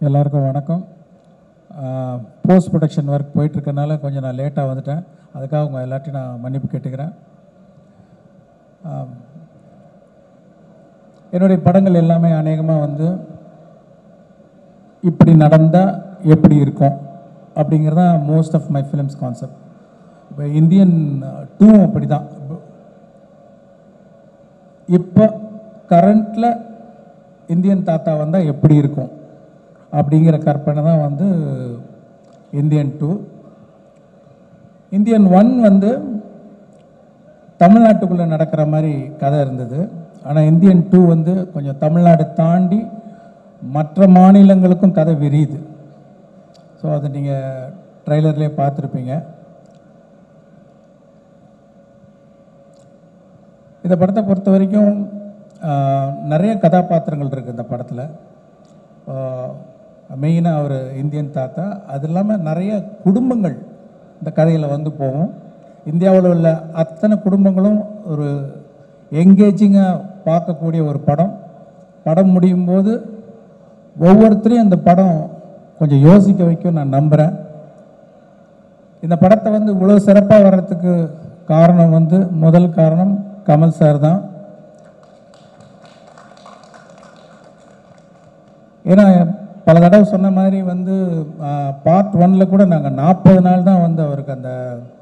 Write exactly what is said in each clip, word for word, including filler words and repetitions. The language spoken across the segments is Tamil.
எல்லாருக்கும் வணக்கம். போஸ்ட் ப்ரொடக்ஷன் ஒர்க் போயிட்டுருக்கனால கொஞ்சம் நான் லேட்டாக வந்துட்டேன். அதுக்காக உங்கள் எல்லாத்தையும் நான் மன்னிப்பு கேட்டுக்கிறேன். என்னுடைய படங்கள் எல்லாமே அநேகமாக வந்து இப்படி நடந்தால் எப்படி இருக்கும் அப்படிங்கிறதான் most of my films concept. இப்போ இந்தியன் டூ அப்படி தான். இப்போ கரண்டில் இந்தியன் தாத்தா வந்தால் எப்படி இருக்கும் அப்படிங்கிற கற்பனை தான் வந்து இந்தியன் டூ. இந்தியன் ஒன் வந்து தமிழ்நாட்டுக்குள்ளே நடக்கிற மாதிரி கதை இருந்தது. ஆனால் இந்தியன் டூ வந்து கொஞ்சம் தமிழ்நாடு தாண்டி மற்ற மாநிலங்களுக்கும் கதை விரியுது. ஸோ அதை நீங்கள் ட்ரைலர்லேயே பார்த்துருப்பீங்க. இந்த படத்தை பொறுத்த வரைக்கும் நிறைய கதாபாத்திரங்கள் இருக்குது இந்த படத்தில். மெயினாக அவர் இந்தியன் தாத்தா, அது இல்லாமல் நிறைய குடும்பங்கள் இந்த கதையில் வந்து போகும். இந்தியாவில் உள்ள அத்தனை குடும்பங்களும் ஒரு என்கேஜிங்காக பார்க்கக்கூடிய ஒரு படம். படம் முடியும் போது ஒவ்வொருத்தரையும் இந்த படம் கொஞ்சம் யோசிக்க வைக்கும் நான் நம்புகிறேன். இந்த படத்தை வந்து இவ்வளோ சிறப்பாக வர்றதுக்கு காரணம் வந்து முதல் காரணம் கமல் சார் தான். ஏன்னா பல தடவை சொன்ன மாதிரி வந்து பார்ட் ஒன்னில் கூட நாங்கள் நாற்பது நாள் தான் வந்து அவருக்கு அந்த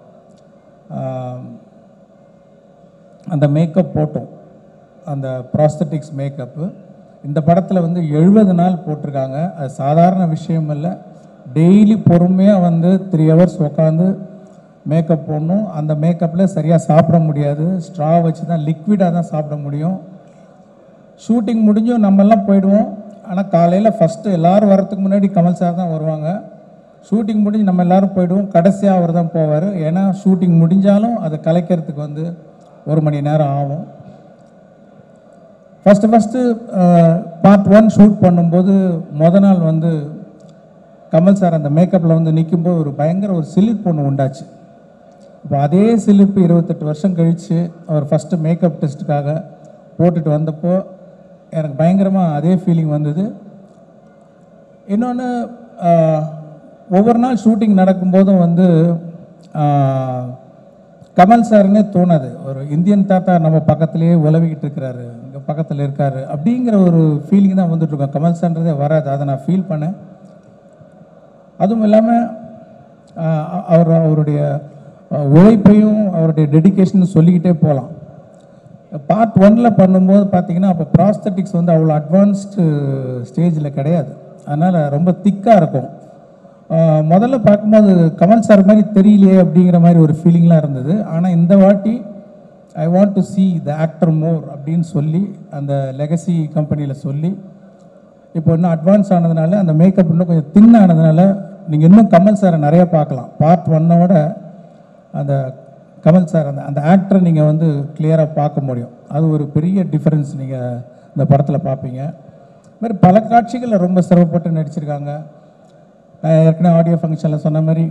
அந்த மேக்கப் போட்டோம், அந்த ப்ராஸ்தட்டிக்ஸ் மேக்கப்பு. இந்த படத்தில் வந்து எழுபது நாள் போட்டிருக்காங்க. அது சாதாரண விஷயம் இல்லை. டெய்லி பொறுமையாக வந்து த்ரீ ஹவர்ஸ் உட்காந்து மேக்கப் போடணும். அந்த மேக்கப்பில் சரியாக சாப்பிட முடியாது. ஸ்ட்ரா வச்சு தான், லிக்விடாக தான் சாப்பிட முடியும். ஷூட்டிங் முடிஞ்சும் நம்மெல்லாம் போயிடுவோம். ஆனால் காலையில் ஃபஸ்ட்டு எல்லோரும் வரத்துக்கு முன்னாடி கமல் சார் தான் வருவாங்க. ஷூட்டிங் முடிஞ்சு நம்ம எல்லோரும் போயிடுவோம். கடைசியாக அவர் தான் போவார். ஏன்னா ஷூட்டிங் முடிஞ்சாலும் அதை கலைக்கிறதுக்கு வந்து ஒரு மணி நேரம் ஆகும். First first part one shoot பண்ணும்போது மொதல் நாள் வந்து கமல் சார் அந்த மேக்கப்பில் வந்து நிற்கும்போது ஒரு பயங்கர ஒரு சிலிர்ப்பு ஒன்று உண்டாச்சு. இப்போ அதே சிலிர்ப்பு இருபத்தெட்டு வருஷம் கழித்து அவர் ஃபஸ்ட்டு மேக்கப் டெஸ்ட்டுக்காக போட்டுட்டு வந்தப்போ எனக்கு பயங்கரமாக அதே ஃபீலிங் வந்தது. இன்னொன்று, ஒவ்வொரு நாள் ஷூட்டிங் நடக்கும்போதும் வந்து கமல் சார்னே தோணாது. ஒரு இந்தியன் தாத்தா நம்ம பக்கத்துலேயே உலவிக்கிட்டு இருக்கிறாரு, இங்கே பக்கத்தில் இருக்கார் அப்படிங்கிற ஒரு ஃபீலிங் தான் வந்துட்டுருக்கோம். கமல் சார்ன்றதே வராது. அதை நான் ஃபீல் பண்ணேன். அதுவும் இல்லாமல் அவர் அவருடைய உழைப்பையும் அவருடைய டெடிக்கேஷனும் சொல்லிக்கிட்டே போகலாம். பார்ட் ஒன்னில் பண்ணும்போது பார்த்தீங்கன்னா அப்போ ப்ராஸ்தட்டிக்ஸ் வந்து அவ்வளோ அட்வான்ஸ்டு ஸ்டேஜில் கிடையாது. அதனால் ரொம்ப திக்காக இருக்கும். முதல்ல பார்க்கும்போது கமல் சார் மாதிரி தெரியலையே அப்படிங்கிற மாதிரி ஒரு ஃபீலிங்லாம் இருந்தது. ஆனால் இந்த வாட்டி I want to see the actor more அப்படின்னு சொல்லி அந்த லெகசி கம்பெனியில் சொல்லி இப்போ இன்னும் அட்வான்ஸ் ஆனதுனால அந்த மேக்கப் இன்னும் கொஞ்சம் தின் ஆனதுனால நீங்கள் இன்னும் கமல் சாரை நிறையா பார்க்கலாம். பார்ட் ஒன்னோட அந்த கமல் சார் அந்த அந்த ஆக்டரை நீங்கள் வந்து கிளியராக பார்க்க முடியும். அது ஒரு பெரிய டிஃப்ரென்ஸ் நீங்கள் இந்த படத்தில் பார்ப்பீங்க. இது மாதிரி பல காட்சிகளில் ரொம்ப சிரமப்பட்டு நடிச்சிருக்காங்க. நான் ஏற்கனவே ஆடியோ ஃபங்க்ஷனில் சொன்ன மாதிரி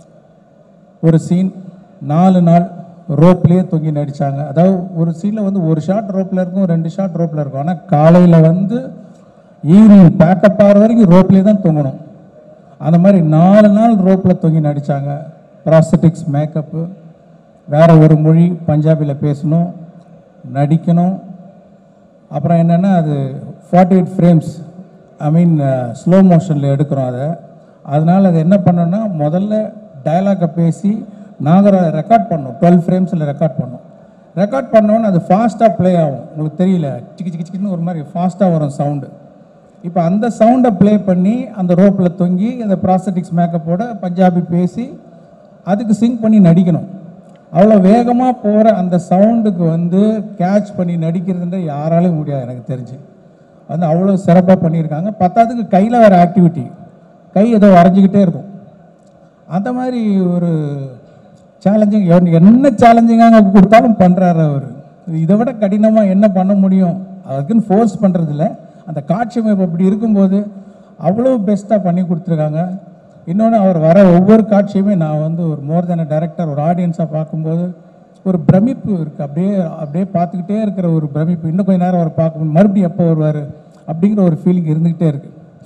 ஒரு சீன் நாலு நாள் ரோப்லேயே தொங்கி நடித்தாங்க. அதாவது ஒரு சீனில் வந்து ஒரு ஷாட் ரோப்பில் இருக்கும், ரெண்டு ஷாட் ரோப்பில் இருக்கும். ஆனால் காலையில் வந்து ஈவினிங் பேக்கப் ஆகிற வரைக்கும் ரோப்லேயே தான் தொங்கணும். அந்த மாதிரி நாலு நாள் ரோப்பில் தொங்கி நடித்தாங்க. ப்ராஸ்தட்டிக்ஸ் மேக்கப்பு, வேறு ஒரு மொழி பஞ்சாபியில் பேசணும், நடிக்கணும். அப்புறம் என்னென்னா அது forty eight frames I mean slow மோஷனில் எடுக்கிறோம். அதை அதனால் அது என்ன பண்ணோன்னா முதல்ல டயலாகை பேசி நாங்கள் ரெக்கார்ட் பண்ணோம். டுவெல் ஃப்ரேம்ஸில் ரெக்கார்ட் பண்ணோம். ரெக்கார்ட் பண்ணோன்னு அது ஃபாஸ்ட்டாக ப்ளே ஆகும். உங்களுக்கு தெரியல, சிக்கி சிக்கி சிக்கின்னு ஒரு மாதிரி ஃபாஸ்ட்டாக வரும் சவுண்டு. இப்போ அந்த சவுண்டை ப்ளே பண்ணி அந்த ரோப்பில் தொங்கி அந்த ப்ராஸ்தட்டிக்ஸ் மேக்கப்போட பஞ்சாபி பேசி அதுக்கு சிங்க் பண்ணி நடிக்கணும். அவ்வளோ வேகமாக போகிற அந்த சவுண்டுக்கு வந்து கேட்ச் பண்ணி நடிக்கிறதுன்ற யாராலையும் முடியாது எனக்கு தெரிஞ்சு. வந்து அவ்வளோ சிறப்பாக பண்ணியிருக்காங்க. பத்தாவதுக்கு கையில் வேறு ஆக்டிவிட்டி, கை ஏதோ வரைஞ்சிக்கிட்டே இருக்கும். அந்த மாதிரி ஒரு சேலஞ்சிங், என்ன சேலஞ்சிங்காக கொடுத்தாலும் பண்ணுறாரு அவர். இதை விட கடினமாக என்ன பண்ண முடியும் அதுக்குன்னு ஃபோர்ஸ் பண்ணுறதில்ல. அந்த காட்சி அமைப்பு அப்படி இருக்கும்போது அவ்வளோ பெஸ்ட்டாக பண்ணி கொடுத்துருக்காங்க. இன்னொன்று, அவர் வர ஒவ்வொரு காட்சியுமே நான் வந்து ஒரு மோர் தென் டைரக்டர் ஒரு ஆடியன்ஸாக பார்க்கும்போது ஒரு பிரமிப்பு இருக்குது. அப்படியே அப்படியே பார்த்துக்கிட்டே இருக்கிற ஒரு பிரமிப்பு. இன்னும் கொஞ்சம் நேரம் அவர் பார்க்கணும், மறுபடியும் எப்போ வருவார் அப்படிங்கிற ஒரு ஃபீலிங் இருந்துக்கிட்டே இருக்குது.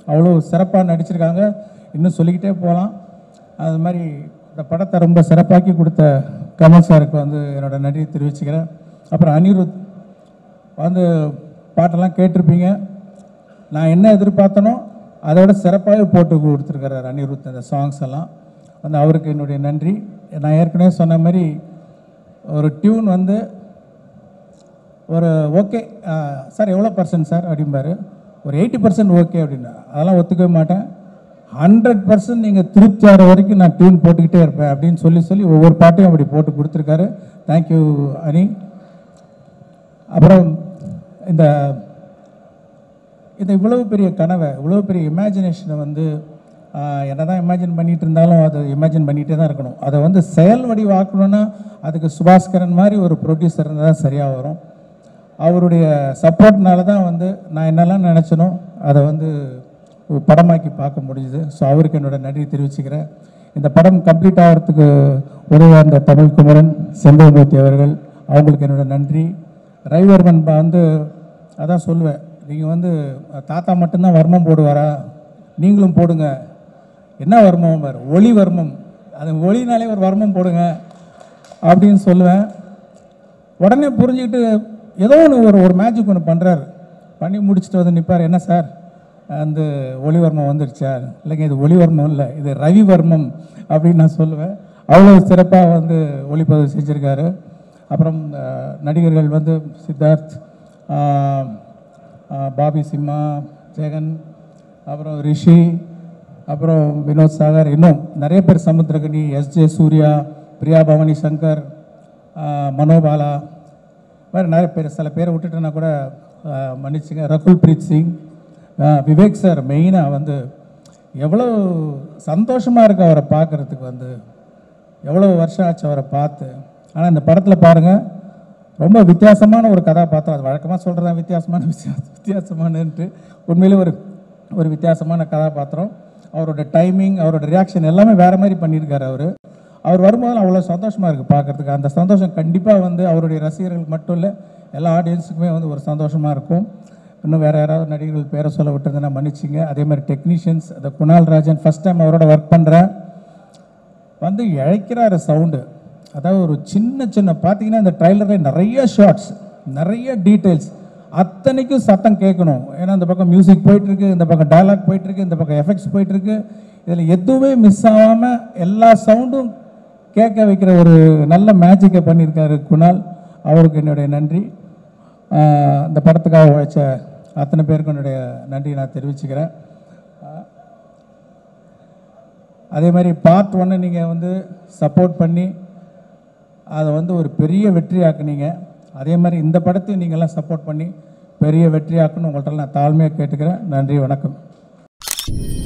அவ்வளோ சிறப்பாக நடிச்சிருக்காங்க. இன்னும் சொல்லிக்கிட்டே போகலாம். அது மாதிரி இந்த படத்தை ரொம்ப சிறப்பாக்கி கொடுத்த கமல் சாருக்கு வந்து என்னோடய நன்றியை தெரிவிச்சுக்கிறேன். அப்புறம் அனிருத் வந்து பாட்டெல்லாம் கேட்டிருப்பீங்க. நான் என்ன எதிர்பார்த்தனோ அதோட சிறப்பாகவே போட்டு கொடுத்துருக்கிறார் அனிருத். அந்த சாங்ஸ் எல்லாம் வந்து அவருக்கு என்னுடைய நன்றி. நான் ஏற்கனவே சொன்ன மாதிரி ஒரு டியூன் வந்து ஒரு ஓகே சார் எவ்வளோ பர்சன்ட் சார் அப்படிம்பாரு, ஒரு எயிட்டி பர்சன்ட் ஓகே அப்படின்னா அதெல்லாம் ஒத்துக்கவே மாட்டேன். ஹண்ட்ரட் பர்சன்ட் நீங்கள் திருப்தி ஆகிற வரைக்கும் நான் டியூன் போட்டுக்கிட்டே இருப்பேன் அப்படின்னு சொல்லி சொல்லி ஒவ்வொரு பாட்டையும் அப்படி போட்டு கொடுத்துருக்காரு. தேங்க்யூ அனி. அப்புறம் இந்த இந்த இவ்வளவு பெரிய கனவை, இவ்வளோ பெரிய இமேஜினேஷனை வந்து என்ன தான் இமேஜின் பண்ணிகிட்டு இருந்தாலும் அது இமேஜின் பண்ணிகிட்டே தான் இருக்கணும். அதை வந்து செயல் வடிவாக்கணுன்னா அதுக்கு சுபாஸ்கரன் மாதிரி ஒரு ப்ரொடியூசர் இருந்தால் தான் சரியாக வரும். அவருடைய சப்போர்ட்னால தான் வந்து நான் என்னெல்லாம் நினச்சனோ அதை வந்து படமாக்கி பார்க்க முடியுது. ஸோ அவருக்கு என்னோடய நன்றி தெரிவிச்சுக்கிறேன். இந்த படம் கம்ப்ளீட் ஆகிறதுக்கு உதவியாக இருந்த தமிழ் குமரன், செந்தமூர்த்தி அவர்கள், அவங்களுக்கு என்னோடய நன்றி. ரவிவர்மன் வந்து அதான் சொல்லுவேன், நீங்கள் வந்து தாத்தா மட்டும்தான் வர்மம் போடுவாரா, நீங்களும் போடுங்க. என்ன வர்மம் பார், ஒளி வர்மம், அது ஒளினாலே ஒரு வர்மம் போடுங்க அப்படின்னு சொல்லுவேன். உடனே புரிஞ்சுக்கிட்டு ஏதோ ஒன்று ஒரு ஒரு மேஜிக் ஒன்று பண்ணுறாரு. பண்ணி முடிச்சுட்டு வந்து நிற்பார், என்ன சார் அந்த ஒளிவர்மம் வந்துடுச்சா? இல்லைங்க இது ஒளிவர்மம் இல்லை, இது ரவிவர்மம் அப்படின்னு நான் சொல்லுவேன். அவ்வளோ சிறப்பாக வந்து ஒளிப்பதிவு செஞ்சுருக்காரு. அப்புறம் நடிகர்கள் வந்து சித்தார்த், பாபி சிம்மா, ஜெகன், அப்புறம் ரிஷி, அப்புறம் வினோத் சாகர், இன்னும் நிறைய பேர், சமுத்திரகனி, எஸ் ஜே சூர்யா, பிரியா பவானி சங்கர், மனோபாலா, வேறு நிறைய பேர். சில பேரை விட்டுட்டுனா கூட மன்னிச்சுங்க. ரகுல் பிரீத் சிங், விவேக் சார் மெயினாக வந்து எவ்வளோ சந்தோஷமாக இருக்குது அவரை பார்க்குறதுக்கு. வந்து எவ்வளோ வருஷம் ஆச்சு அவரை பார்த்து. ஆனால் இந்த படத்தில் பாருங்கள், ரொம்ப வித்தியாசமான ஒரு கதாபாத்திரம். அது வழக்கமாக சொல்கிறதா வித்தியாசமான விஷயம், வித்தியாசமானன்ட்டு உண்மையிலே ஒரு ஒரு வித்தியாசமான கதாபாத்திரம். அவரோட டைமிங், அவரோட ரியாக்ஷன் எல்லாமே வேறு மாதிரி பண்ணியிருக்காரு அவர். அவர் வரும்போது அவ்வளோ சந்தோஷமாக இருக்குது பார்க்குறதுக்கு. அந்த சந்தோஷம் கண்டிப்பாக வந்து அவருடைய ரசிகர்களுக்கு மட்டும் இல்லை, எல்லா ஆடியன்ஸுக்குமே வந்து ஒரு சந்தோஷமாக இருக்கும். இன்னும் வேறு யாராவது நடிகர்கள் பேரை சொல்ல விட்டுருந்தேன்னா மன்னிச்சிங்க. அதே மாதிரி டெக்னீஷியன்ஸ், அந்த குணால் ராஜன், ஃபஸ்ட் டைம் அவரோட ஒர்க் பண்ணுறேன், வந்து இழைக்கிறாரு சவுண்டு. அதாவது ஒரு சின்ன சின்ன பார்த்தீங்கன்னா இந்த ட்ரைலரில் நிறைய ஷார்ட்ஸ், நிறைய டீட்டெயில்ஸ், அத்தனைக்கும் சத்தம் கேட்கணும். ஏன்னா இந்த பக்கம் மியூசிக் போயிட்டுருக்கு, இந்த பக்கம் டயலாக் போயிட்டுருக்கு, இந்த பக்கம் எஃபெக்ட்ஸ் போயிட்டுருக்கு. இதில் எதுவுமே மிஸ் ஆகாமல் எல்லா சவுண்டும் கேட்க வைக்கிற ஒரு நல்ல மேஜிக்கை பண்ணியிருக்காரு குணால். அவருக்கு என்னுடைய நன்றி. இந்த படத்துக்காக உழைச்ச அத்தனை பேருக்கும் என்னுடைய நன்றி நான் தெரிவிச்சுக்கிறேன். அதே மாதிரி பார்ட் ஒன்று நீங்கள் வந்து சப்போர்ட் பண்ணி அதை வந்து ஒரு பெரிய வெற்றியாக்குனீங்க. அதே மாதிரி இந்த படத்தையும் நீங்கள்லாம் சப்போர்ட் பண்ணி பெரிய வெற்றியாக்குன்னு உங்கள்கிட்ட நான் தாழ்மையாக கேட்டுக்கிறேன். நன்றி, வணக்கம்.